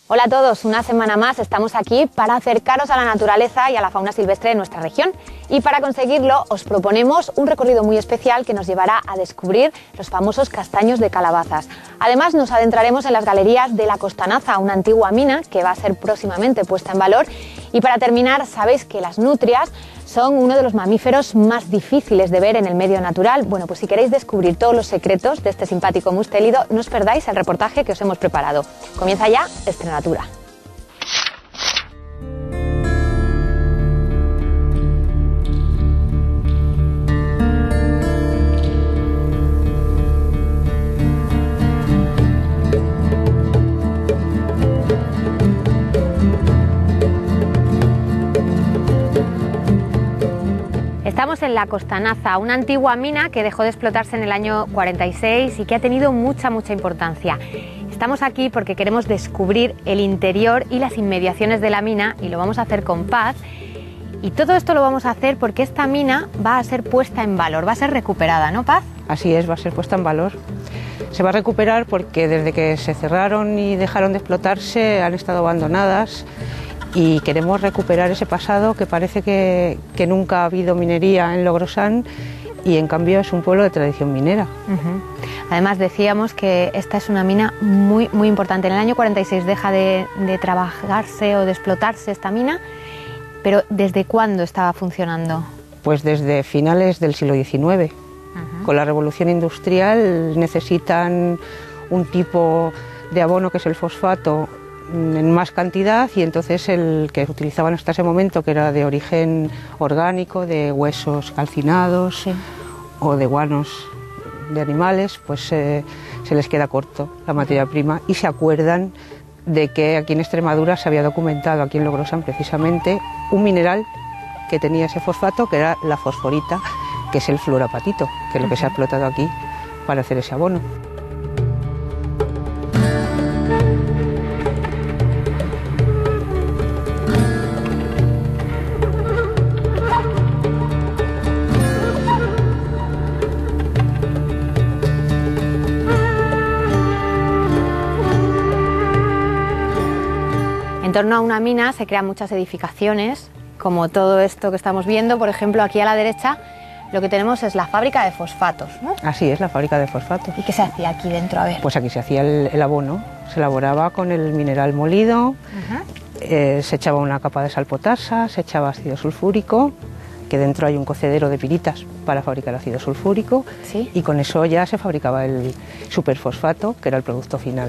Hola a todos, una semana más estamos aquí para acercaros a la naturaleza y a la fauna silvestre de nuestra región. Y para conseguirlo os proponemos un recorrido muy especial que nos llevará a descubrir los famosos castaños de Calabazas. Además nos adentraremos en las galerías de La Costanaza, una antigua mina que va a ser próximamente puesta en valor. Y para terminar, sabéis que las nutrias son uno de los mamíferos más difíciles de ver en el medio natural. Bueno, pues si queréis descubrir todos los secretos de este simpático mustélido, no os perdáis el reportaje que os hemos preparado. Comienza ya Estrenatura. Estamos en La Costanaza, una antigua mina que dejó de explotarse en el año 46 y que ha tenido mucha importancia. Estamos aquí porque queremos descubrir el interior y las inmediaciones de la mina y lo vamos a hacer con Paz. Y todo esto lo vamos a hacer porque esta mina va a ser puesta en valor, va a ser recuperada, ¿no, Paz? Así es, va a ser puesta en valor. Se va a recuperar porque desde que se cerraron y dejaron de explotarse han estado abandonadas. Y queremos recuperar ese pasado que parece que nunca ha habido minería en Logrosán y en cambio es un pueblo de tradición minera. Además decíamos que esta es una mina muy importante. En el año 46 deja de trabajarse o de explotarse esta mina, pero ¿desde cuándo estaba funcionando? Pues desde finales del siglo XIX. Con la revolución industrial necesitan un tipo de abono que es el fosfato en más cantidad y entonces el que utilizaban hasta ese momento, que era de origen orgánico, de huesos calcinados, sí, o de guanos de animales, pues se les queda corto la materia prima y se acuerdan de que aquí en Extremadura se había documentado, aquí en Logrosán precisamente, un mineral que tenía ese fosfato, que era la fosforita, que es el fluorapatito, que es lo que se ha explotado aquí para hacer ese abono. En torno a una mina se crean muchas edificaciones, como todo esto que estamos viendo. Por ejemplo, aquí a la derecha lo que tenemos es la fábrica de fosfatos, ¿no? Así es, la fábrica de fosfatos. ¿Y qué se hacía aquí dentro? A ver. Pues aquí se hacía el abono, se elaboraba con el mineral molido, se echaba una capa de salpotasa, se echaba ácido sulfúrico, que dentro hay un cocedero de piritas para fabricar ácido sulfúrico, ¿sí? Y con eso ya se fabricaba el superfosfato, que era el producto final.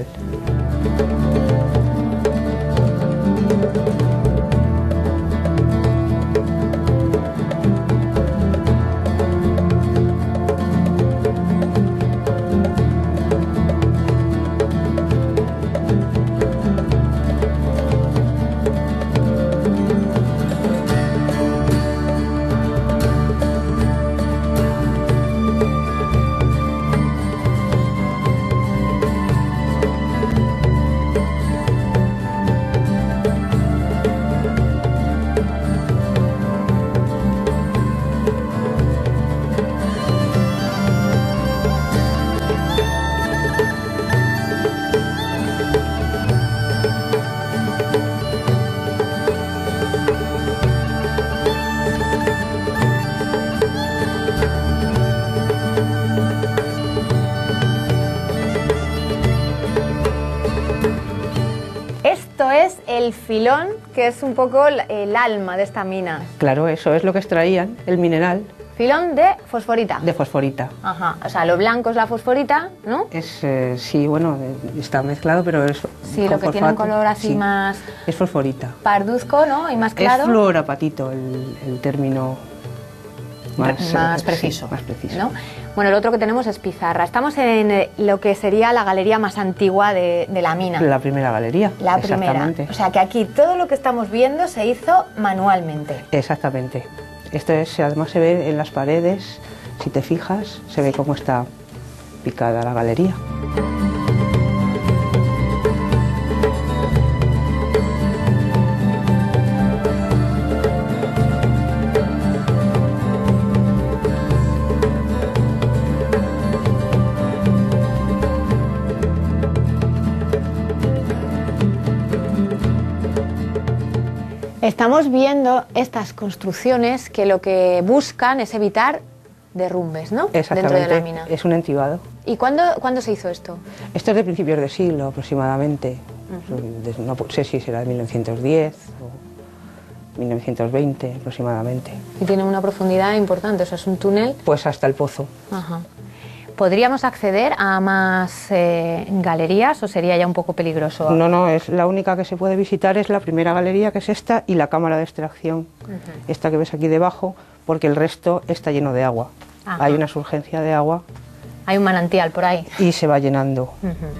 Es el filón, que es un poco el alma de esta mina. Claro, eso es lo que extraían, el mineral. Filón de fosforita. De fosforita. Ajá, o sea, lo blanco es la fosforita, ¿no? Es, sí, bueno, está mezclado, pero es... Sí, lo que fosfato, tiene un color así, sí, más... Es fosforita. Parduzco, ¿no? Y más claro. Es fluorapatito el término más preciso. Sí, más preciso. ¿No? Bueno, el otro que tenemos es pizarra. Estamos en lo que sería la galería más antigua de la mina. La primera galería. La primera. O sea que aquí todo lo que estamos viendo se hizo manualmente. Exactamente. Esto es, además se ve en las paredes, si te fijas, se ve cómo está picada la galería. Estamos viendo estas construcciones que lo que buscan es evitar derrumbes, ¿no? Exactamente, dentro de la mina. es un entibado. ¿Y cuándo se hizo esto? Esto es de principios de siglo aproximadamente. No sé si será de 1910 o 1920 aproximadamente. Y tiene una profundidad importante, o sea, es un túnel. Pues hasta el pozo. Ajá. ¿Podríamos acceder a más galerías o sería ya un poco peligroso? No, es la única que se puede visitar, es la primera galería, que es esta, y la cámara de extracción, esta que ves aquí debajo, porque el resto está lleno de agua. Ajá. Hay una surgencia de agua. Hay un manantial por ahí. Y se va llenando.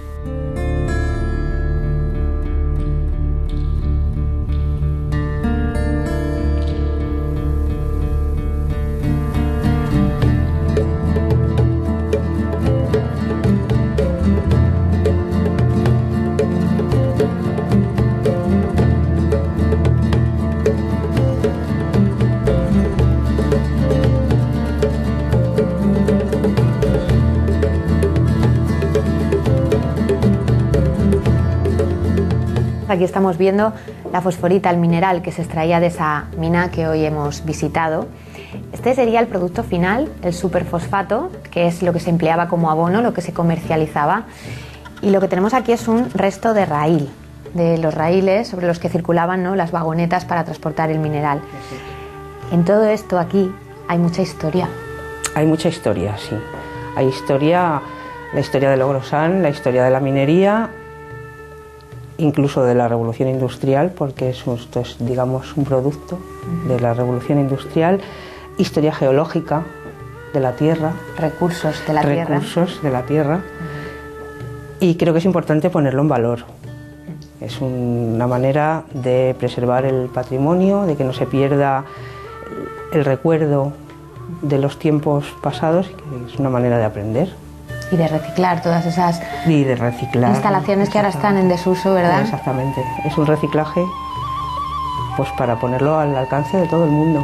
Aquí estamos viendo la fosforita, el mineral que se extraía de esa mina que hoy hemos visitado. Este sería el producto final, el superfosfato, que es lo que se empleaba como abono, lo que se comercializaba. Y lo que tenemos aquí es un resto de raíl, de los raíles sobre los que circulaban, ¿no?, las vagonetas para transportar el mineral. En todo esto aquí hay mucha historia. Hay mucha historia, sí. Hay historia, la historia de Logrosán, la historia de la minería, incluso de la revolución industrial, porque esto es, digamos, un producto de la revolución industrial, historia geológica de la tierra, recursos de la tierra. Y creo que es importante ponerlo en valor. Es una manera de preservar el patrimonio, de que no se pierda el recuerdo de los tiempos pasados, que es una manera de aprender. Y de reciclar todas esas instalaciones que ahora están en desuso, ¿verdad? Exactamente. Es un reciclaje, pues, para ponerlo al alcance de todo el mundo.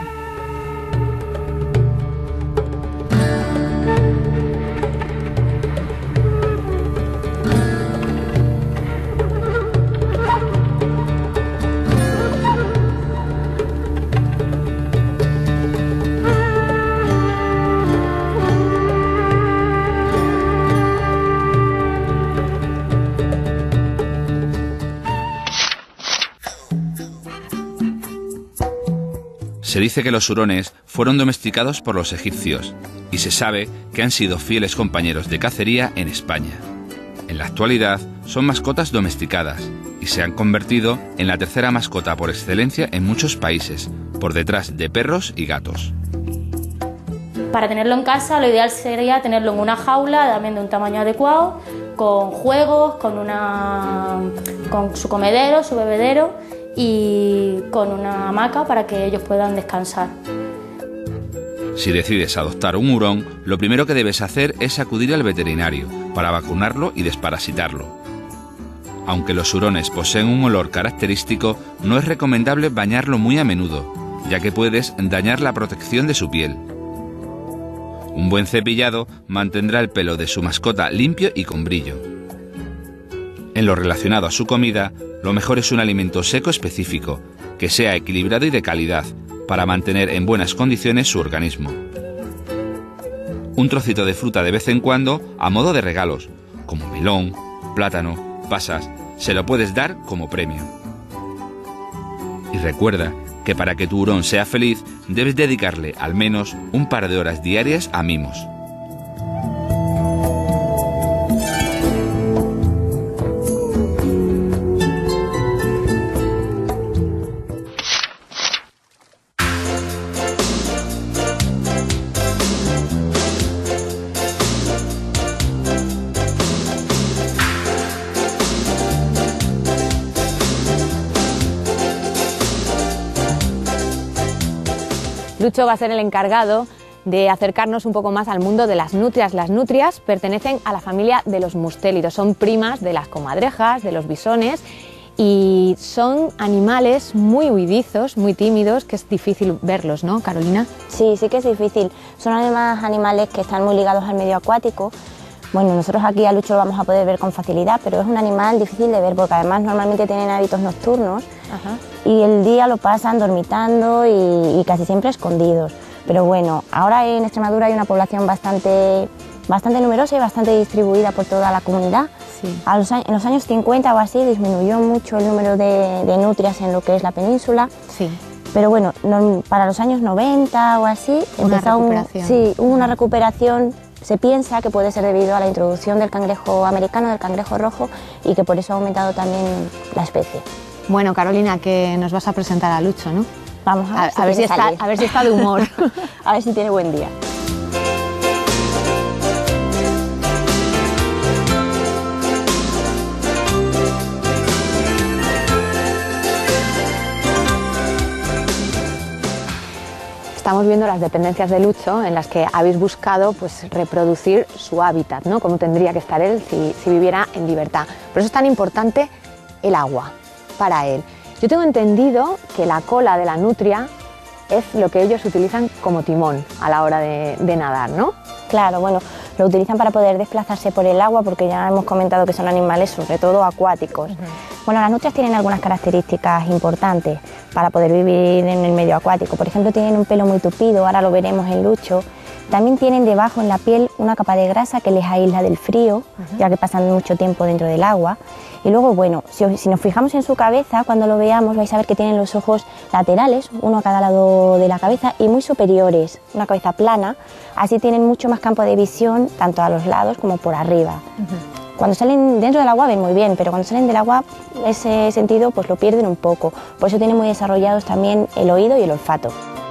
Se dice que los hurones fueron domesticados por los egipcios y se sabe que han sido fieles compañeros de cacería en España. En la actualidad son mascotas domesticadas y se han convertido en la tercera mascota por excelencia en muchos países, por detrás de perros y gatos. Para tenerlo en casa, lo ideal sería tenerlo en una jaula también de un tamaño adecuado, con juegos, con su comedero, su bebedero y con una hamaca para que ellos puedan descansar. Si decides adoptar un hurón, lo primero que debes hacer es acudir al veterinario para vacunarlo y desparasitarlo. Aunque los hurones poseen un olor característico, no es recomendable bañarlo muy a menudo, ya que puedes dañar la protección de su piel. Un buen cepillado mantendrá el pelo de su mascota limpio y con brillo. En lo relacionado a su comida, lo mejor es un alimento seco específico, que sea equilibrado y de calidad, para mantener en buenas condiciones su organismo. Un trocito de fruta de vez en cuando a modo de regalos, como melón, plátano, pasas, se lo puedes dar como premio. Y recuerda que para que tu hurón sea feliz, debes dedicarle al menos un par de horas diarias a mimos. Lucho va a ser el encargado de acercarnos un poco más al mundo de las nutrias. Las nutrias pertenecen a la familia de los mustélidos, son primas de las comadrejas, de los bisones, y son animales muy huidizos, muy tímidos, que es difícil verlos, ¿no, Carolina? Sí, sí que es difícil. Son además animales que están muy ligados al medio acuático, Bueno, nosotros aquí a Lucho lo vamos a poder ver con facilidad, pero es un animal difícil de ver porque además normalmente tienen hábitos nocturnos. Ajá. Y el día lo pasan dormitando y casi siempre escondidos. Pero bueno, ahora en Extremadura hay una población bastante numerosa y bastante distribuida por toda la comunidad. Sí. En los años 50 o así disminuyó mucho el número de nutrias en lo que es la península. Sí. Pero bueno, para los años 90 o así hubo una recuperación. Se piensa que puede ser debido a la introducción del cangrejo americano, del cangrejo rojo, y que por eso ha aumentado también la especie. Bueno, Carolina, que nos vas a presentar a Lucho, ¿no? Vamos a ver si está de humor. A ver si tiene buen día. Estamos viendo las dependencias de Lucho en las que habéis buscado pues, reproducir su hábitat, ¿no? Cómo tendría que estar él si viviera en libertad. Por eso es tan importante el agua para él. Yo tengo entendido que la cola de la nutria es lo que ellos utilizan como timón a la hora de nadar, ¿no? Claro, bueno, lo utilizan para poder desplazarse por el agua porque ya hemos comentado que son animales sobre todo acuáticos. Bueno, las nutrias tienen algunas características importantes para poder vivir en el medio acuático. Por ejemplo, tienen un pelo muy tupido, ahora lo veremos en Lucho. También tienen debajo en la piel una capa de grasa que les aísla del frío, ya que pasan mucho tiempo dentro del agua. Y luego, bueno, si nos fijamos en su cabeza, cuando lo veamos vais a ver que tienen los ojos laterales, uno a cada lado de la cabeza, y muy superiores, una cabeza plana. Así tienen mucho más campo de visión, tanto a los lados como por arriba. Cuando salen dentro del agua ven muy bien, pero cuando salen del agua ese sentido pues lo pierden un poco. Por eso tienen muy desarrollados también el oído y el olfato.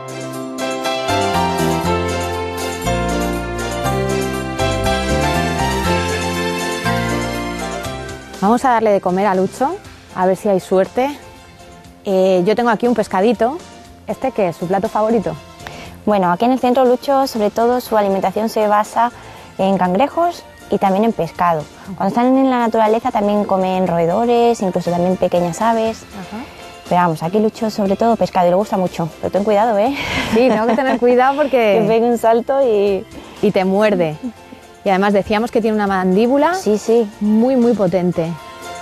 Vamos a darle de comer a Lucho, a ver si hay suerte. Yo tengo aquí un pescadito. ¿Este qué es? ¿Su plato favorito? Bueno, aquí en el centro Lucho, sobre todo, su alimentación se basa en cangrejos y también en pescado. Cuando están en la naturaleza también comen roedores, incluso también pequeñas aves. Pero vamos, aquí Lucho sobre todo pescado y le gusta mucho. Pero ten cuidado, ¿eh? Sí, tengo que tener cuidado porque... que pegue un salto y te muerde. Y además decíamos que tiene una mandíbula muy, muy potente.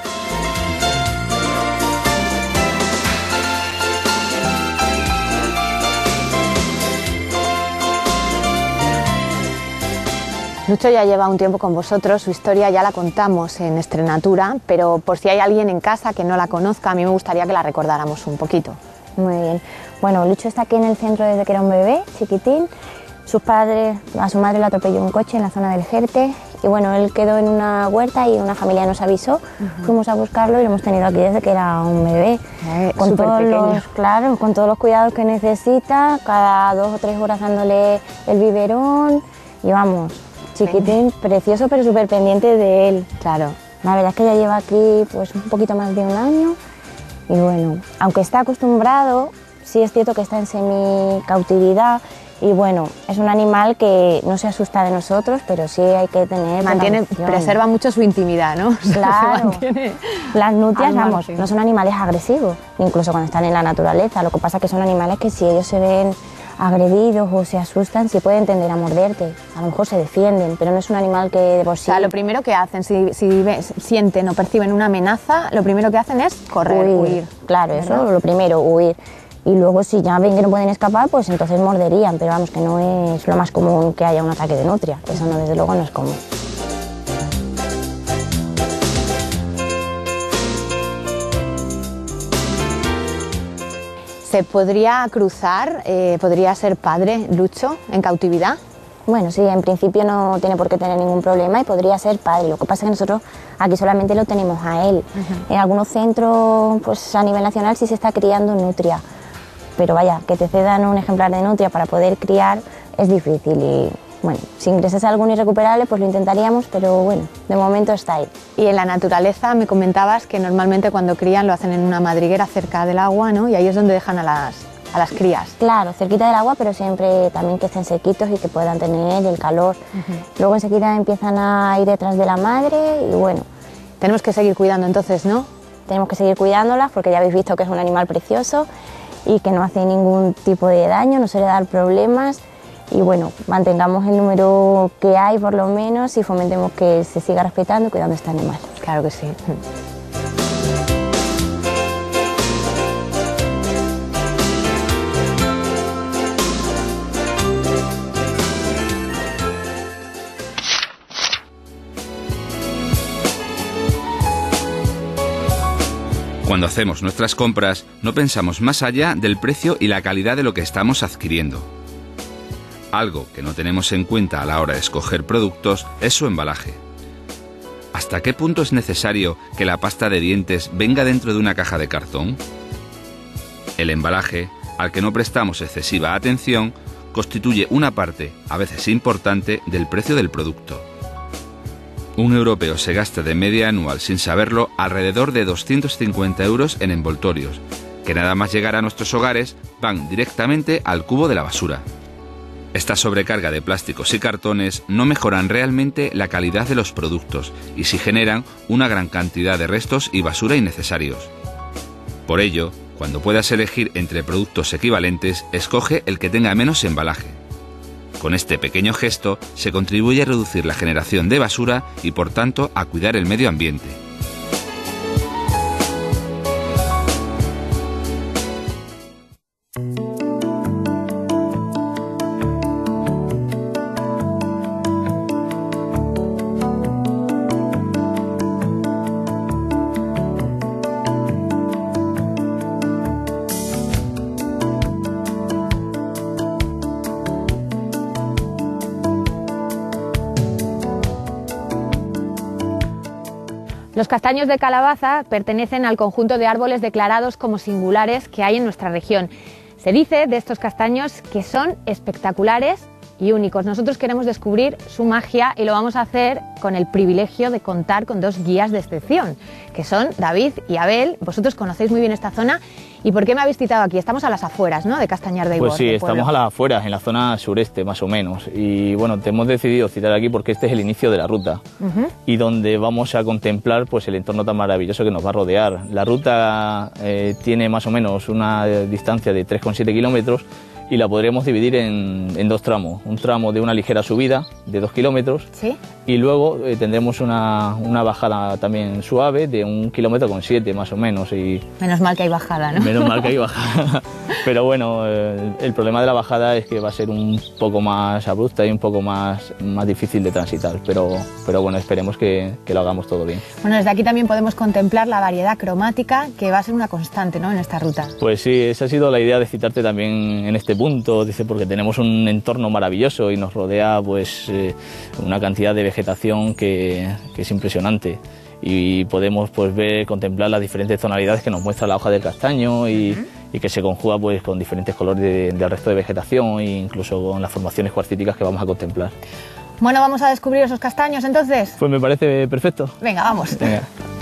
Lucho ya lleva un tiempo con vosotros, su historia ya la contamos en Estrenatura, pero por si hay alguien en casa que no la conozca, a mí me gustaría que la recordáramos un poquito. Muy bien. Bueno, Lucho está aquí en el centro desde que era un bebé, chiquitín. A su madre le atropelló un coche en la zona del Jerte y bueno, él quedó en una huerta y una familia nos avisó. Fuimos a buscarlo y lo hemos tenido aquí desde que era un bebé. Con todos los cuidados que necesita, cada 2 o 3 horas dándole el biberón y vamos, chiquitín, precioso pero súper pendiente de él. Claro. La verdad es que ya lleva aquí pues un poquito más de un año y bueno, aunque está acostumbrado, sí es cierto que está en semi-cautividad. Y bueno, es un animal que no se asusta de nosotros, pero sí hay que tener preserva mucho su intimidad, ¿no? Claro. Las nutrias, vamos, no son animales agresivos, incluso cuando están en la naturaleza. Lo que pasa es que son animales que si ellos se ven agredidos o se asustan, sí pueden tender a morderte. A lo mejor se defienden, pero no es un animal que de por sí... O sea, lo primero que hacen, si sienten o perciben una amenaza, lo primero que hacen es correr, huir. Claro, ¿verdad? Eso es lo primero, huir. Y luego si ya ven que no pueden escapar, pues entonces morderían, pero vamos, que no es lo más común que haya un ataque de nutria, eso no, desde luego no es común. ¿Se podría cruzar, podría ser padre Lucho en cautividad? Bueno, sí, en principio no tiene por qué tener ningún problema y podría ser padre. Lo que pasa es que nosotros aquí solamente lo tenemos a él. En algunos centros, pues a nivel nacional sí se está criando nutria. Pero vaya, que te cedan un ejemplar de nutria para poder criar es difícil y bueno, si ingresase algún irrecuperable pues lo intentaríamos, pero bueno, de momento está ahí. Y en la naturaleza me comentabas que normalmente cuando crían lo hacen en una madriguera cerca del agua, ¿no? Y ahí es donde dejan a las crías. Claro, cerquita del agua, pero siempre también que estén sequitos y que puedan tener el calor. Luego enseguida empiezan a ir detrás de la madre y bueno. Tenemos que seguir cuidando entonces, ¿no? Tenemos que seguir cuidándolas porque ya habéis visto que es un animal precioso y que no hace ningún tipo de daño, no suele dar problemas y bueno, mantengamos el número que hay por lo menos y fomentemos que se siga respetando y cuidando este animal. Claro que sí. Cuando hacemos nuestras compras, no pensamos más allá del precio y la calidad de lo que estamos adquiriendo. Algo que no tenemos en cuenta a la hora de escoger productos es su embalaje. ¿Hasta qué punto es necesario que la pasta de dientes venga dentro de una caja de cartón? El embalaje, al que no prestamos excesiva atención, constituye una parte, a veces importante, del precio del producto. Un europeo se gasta de media anual, sin saberlo, alrededor de 250 euros en envoltorios, que nada más llegar a nuestros hogares van directamente al cubo de la basura. Esta sobrecarga de plásticos y cartones no mejoran realmente la calidad de los productos y sí generan una gran cantidad de restos y basura innecesarios. Por ello, cuando puedas elegir entre productos equivalentes, escoge el que tenga menos embalaje. Con este pequeño gesto se contribuye a reducir la generación de basura y, por tanto, a cuidar el medio ambiente. Los castaños de calabaza pertenecen al conjunto de árboles declarados como singulares que hay en nuestra región. Se dice de estos castaños que son espectaculares y únicos. Nosotros queremos descubrir su magia y lo vamos a hacer con el privilegio de contar con dos guías de excepción, que son David y Abel. Vosotros conocéis muy bien esta zona. ¿Y por qué me habéis citado aquí? Estamos a las afueras, ¿no?, de Castañar de Ibor. Pues sí, estamos a las afueras, en la zona sureste, más o menos. Y bueno, te hemos decidido citar aquí porque este es el inicio de la ruta y donde vamos a contemplar pues el entorno tan maravilloso que nos va a rodear. La ruta tiene más o menos una distancia de 3,7 kilómetros y la podríamos dividir en dos tramos. Un tramo de una ligera subida de 2 kilómetros. ¿Sí? Y luego tendremos una bajada también suave de 1,7 kilómetros más o menos. Y menos mal que hay bajada, ¿no? Menos mal que hay bajada. Pero bueno, el problema de la bajada es que va a ser un poco más abrupta y un poco más difícil de transitar. Pero bueno, esperemos que lo hagamos todo bien. Bueno, desde aquí también podemos contemplar la variedad cromática que va a ser una constante, ¿no?, en esta ruta. Pues sí, esa ha sido la idea de citarte también en este punto, dice, porque tenemos un entorno maravilloso y nos rodea pues una cantidad de vegetación que es impresionante y podemos pues ver, contemplar las diferentes tonalidades que nos muestra la hoja del castaño y que se conjuga pues con diferentes colores del resto de vegetación e incluso con las formaciones cuarcíticas que vamos a contemplar. Bueno, vamos a descubrir esos castaños entonces. Pues me parece perfecto. Venga, vamos. Venga.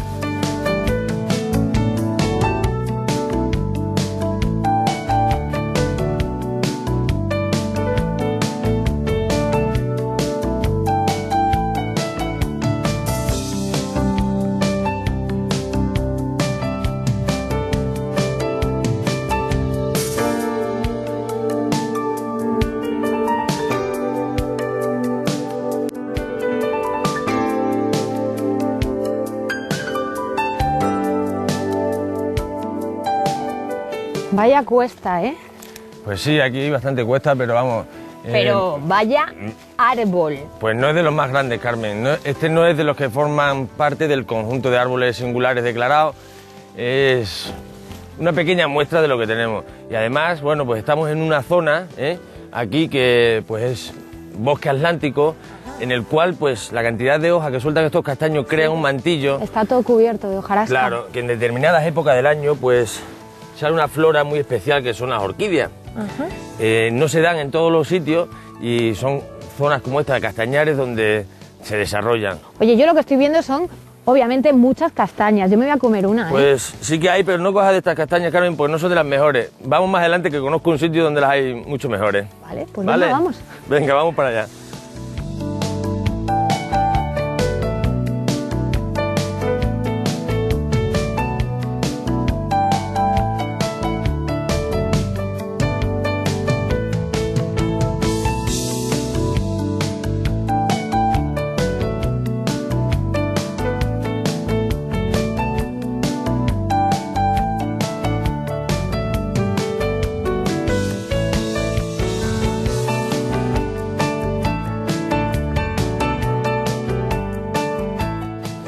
Vaya cuesta, ¿eh? Pues sí, aquí hay bastante cuesta, pero vamos... Pero vaya árbol. Pues no es de los más grandes, Carmen. Este no es de los que forman parte del conjunto de árboles singulares declarados. Es una pequeña muestra de lo que tenemos. Y además, bueno, pues estamos en una zona, aquí que pues es bosque atlántico, en el cual pues la cantidad de hojas que sueltan estos castaños crea un mantillo. Está todo cubierto de hojarasca. Claro, que en determinadas épocas del año pues sale una flora muy especial que son las orquídeas. No se dan en todos los sitios y son zonas como esta de Castañares donde se desarrollan. Oye, yo lo que estoy viendo son, obviamente, muchas castañas. Yo me voy a comer una, Pues sí que hay, pero no cojas de estas castañas, Carmen, pues no son de las mejores. Vamos más adelante, que conozco un sitio donde las hay mucho mejores. Vale, pues venga, vamos. Venga, vamos para allá.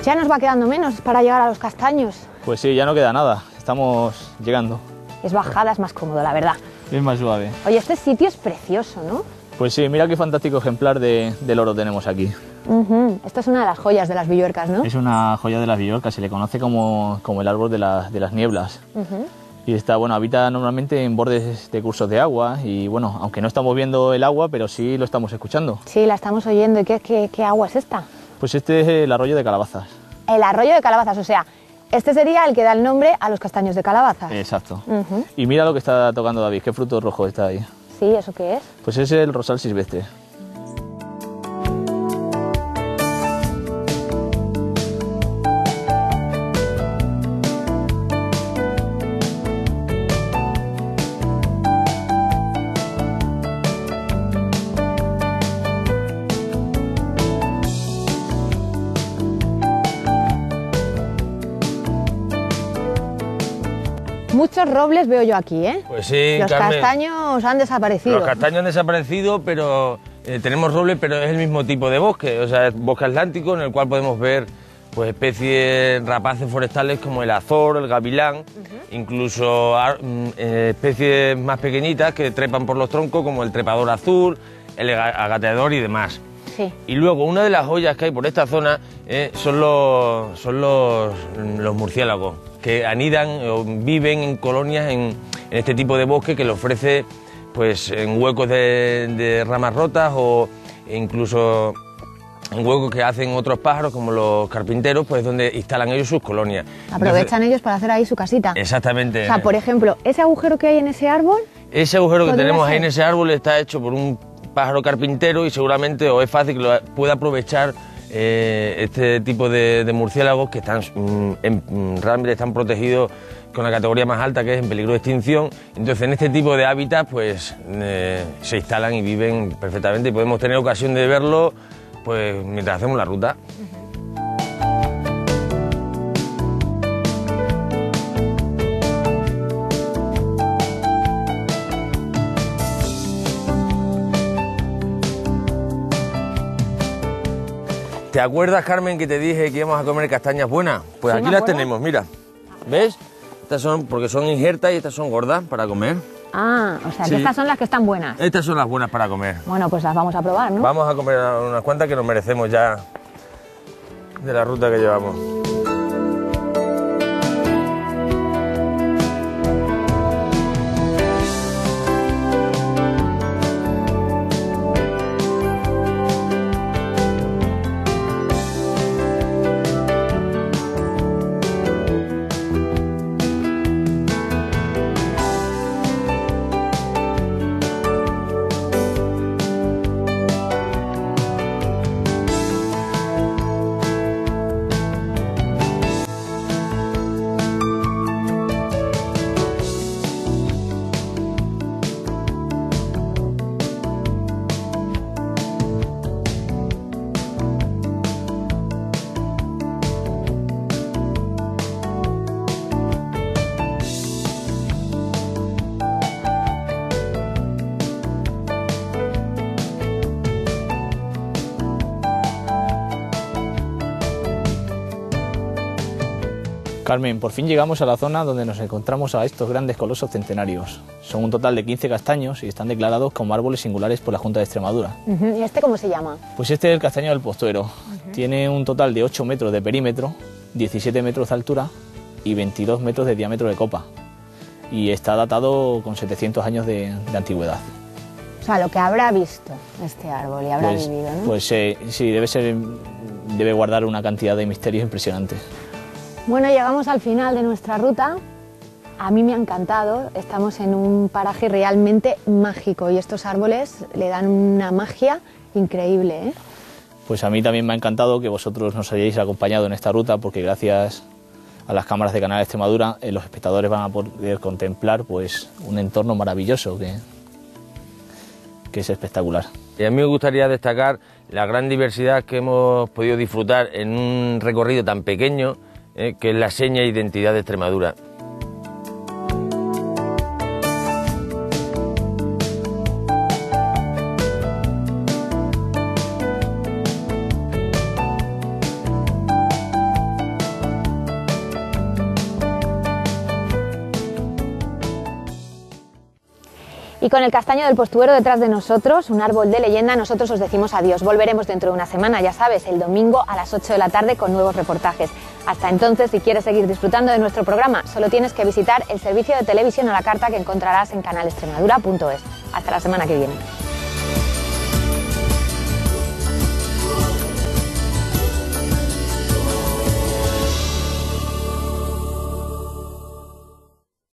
Ya nos va quedando menos para llegar a los castaños. Pues sí, ya no queda nada, estamos llegando. Es bajada, es más cómodo, la verdad. Es más suave. Oye, este sitio es precioso, ¿no? Pues sí, mira qué fantástico ejemplar de loro tenemos aquí. Esta es una de las joyas de las Villuercas, ¿no? Es una joya de las Villuercas, se le conoce como el árbol de las nieblas. Y está, bueno, habita normalmente en bordes de cursos de agua y, bueno, aunque no estamos viendo el agua, pero sí lo estamos escuchando. Sí, la estamos oyendo. ¿Y qué agua es esta? Pues este es el arroyo de Calabazas. El arroyo de Calabazas, o sea, este sería el que da el nombre a los castaños de Calabazas. Exacto. Y mira lo que está tocando David, qué fruto rojo está ahí. Sí, ¿eso qué es? Pues es el rosal silvestre. Muchos robles veo yo aquí, ¿eh? Pues sí, Los Carmen, castaños han desaparecido. los castaños han desaparecido, pero tenemos roble, pero es el mismo tipo de bosque, o sea, es bosque atlántico en el cual podemos ver pues especies rapaces forestales como el azor, el gavilán, incluso especies más pequeñitas que trepan por los troncos como el trepador azul, el agateador y demás. Sí. Y luego una de las joyas que hay por esta zona son los murciélagos, que anidan o viven en colonias en este tipo de bosque que le ofrece pues en huecos de ramas rotas o incluso en huecos que hacen otros pájaros como los carpinteros, pues donde instalan ellos sus colonias. Aprovechan ellos para hacer ahí su casita. Exactamente. O sea, por ejemplo, ese agujero que hay en ese árbol... Ese agujero que ¿podría tenemos ser? ahí en ese árbol está hecho por un pájaro carpintero y seguramente o es fácil que lo pueda aprovechar este tipo de murciélagos que están realmente están protegidos con la categoría más alta, que es en peligro de extinción. Entonces en este tipo de hábitat pues se instalan y viven perfectamente y podemos tener ocasión de verlo pues mientras hacemos la ruta. ¿Te acuerdas, Carmen, que te dije que íbamos a comer castañas buenas? Pues Sí, aquí me las acuerdo. tenemos, mira. ¿Ves? Estas son, porque son injertas y estas son gordas para comer. Ah, o sea, que Sí. estas son las que están buenas. Estas son las buenas para comer. Bueno, pues las vamos a probar, ¿no? Vamos a comer unas cuantas que nos merecemos ya de la ruta que llevamos. Carmen, por fin llegamos a la zona donde nos encontramos a estos grandes colosos centenarios. Son un total de 15 castaños y están declarados como árboles singulares por la Junta de Extremadura. ¿Y este cómo se llama? Pues este es el castaño del Postuero. Tiene un total de 8 metros de perímetro, 17 metros de altura y 22 metros de diámetro de copa. Y está datado con 700 años de antigüedad. O sea, lo que habrá visto este árbol y habrá vivido, ¿no? Pues sí, debe guardar una cantidad de misterios impresionantes. Bueno, llegamos al final de nuestra ruta. A mí me ha encantado. Estamos en un paraje realmente mágico y estos árboles le dan una magia increíble, ¿eh? Pues a mí también me ha encantado que vosotros nos hayáis acompañado en esta ruta, porque gracias a las cámaras de Canal Extremadura los espectadores van a poder contemplar pues un entorno maravilloso que es espectacular. Y a mí me gustaría destacar la gran diversidad que hemos podido disfrutar en un recorrido tan pequeño, que es la seña e identidad de Extremadura. Y con el castaño del Postuero detrás de nosotros, un árbol de leyenda, nosotros os decimos adiós. Volveremos dentro de una semana, ya sabes, el domingo a las 8 de la tarde con nuevos reportajes. Hasta entonces, si quieres seguir disfrutando de nuestro programa, solo tienes que visitar el servicio de televisión a la carta que encontrarás en canalextremadura.es. Hasta la semana que viene.